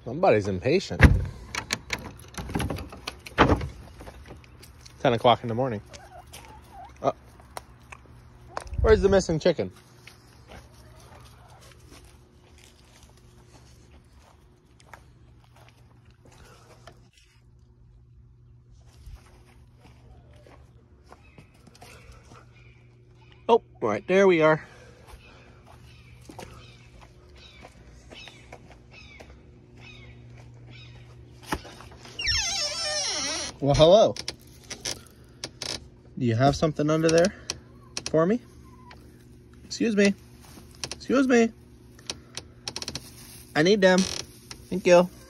Somebody's impatient. 10 o'clock in the morning. Where's the missing chicken? Oh, right there we are. Well, hello. Do you have something under there for me? Excuse me. Excuse me. I need them. Thank you.